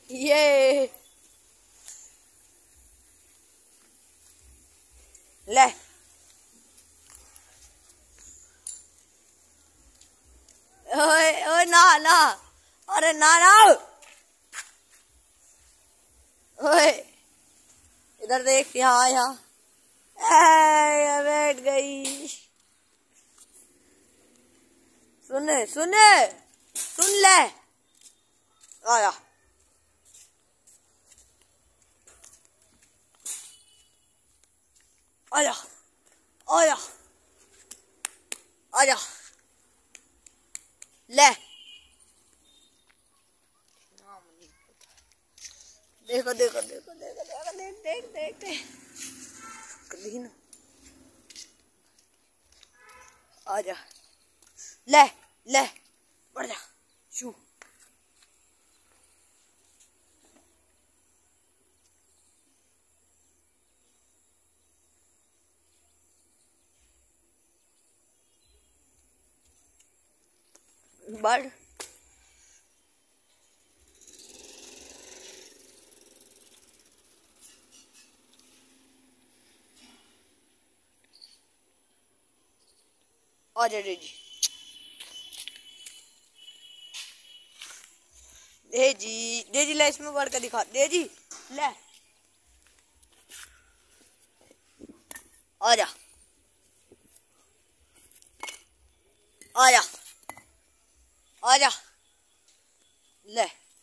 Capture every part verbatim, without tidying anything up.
ये ले ओए ओए ना ना अरे ना ना ओए इधर देख यहाँ यहाँ बैठ गई। सुन सुन सुन ले आया आया आया आया ले देखो देखो देखो देखो देखो देख देख देख देख कहीं ना आजा ले ले बढ़ जा शू बढ़ आजा डेजी डेजी डेजी ले इसमें बढ़ कर दिखा डेजी ले आजा आजा आजा ले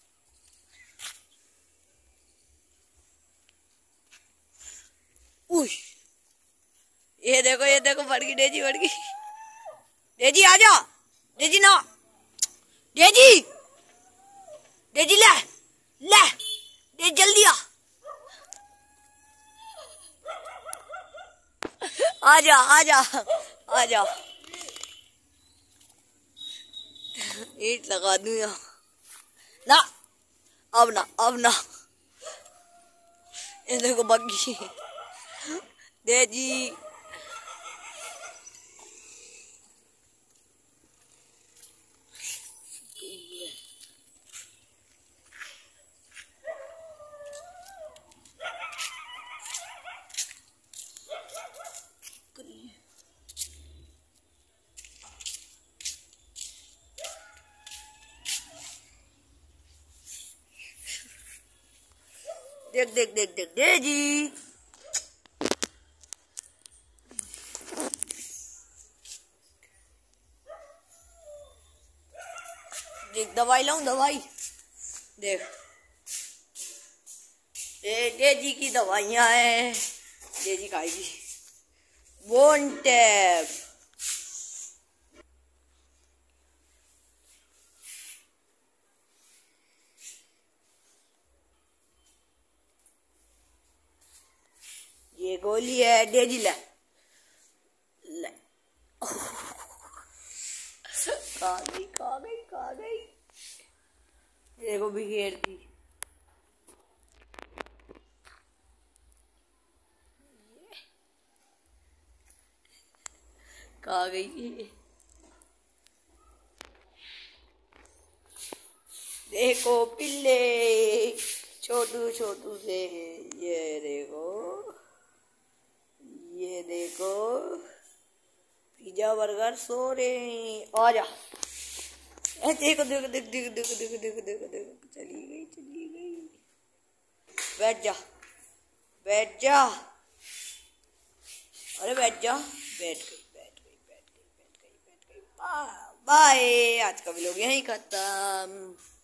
उश ये देखो ये देखो बढ़ गई डेजी बढ़ गई डेजी आजा डेजी ना डेजी डेजी ले ले डेजी जल्दी आ आजा आजा आजा ईट लगा दूं यहाँ ना अब ना अब ना ये देखो बग्गी डेजी देख देख देख देख डेजी देख दवाई लाऊं दवाई देख दे डेजी की दवाइयां हैं डेजी खाएगी बोन टैब ये गोली है डेजी ले ले खा गई खा गई खा गई देखो बिखेर दी खा गई देखो पिल्ले छोटू छोटू से ये देखो ये देखो पिज्जा बर्गर सो रहे आ जा देखो देखो देखो देखो देखो देखो देखो देखो देखो चली गई चली गई बैठ जा बैठ जा अरे बैठ जा बैठ गई बैठ गई बैठ गई बैठ गई बैठ गई बाय आज का व्लॉग यहीं खत्म।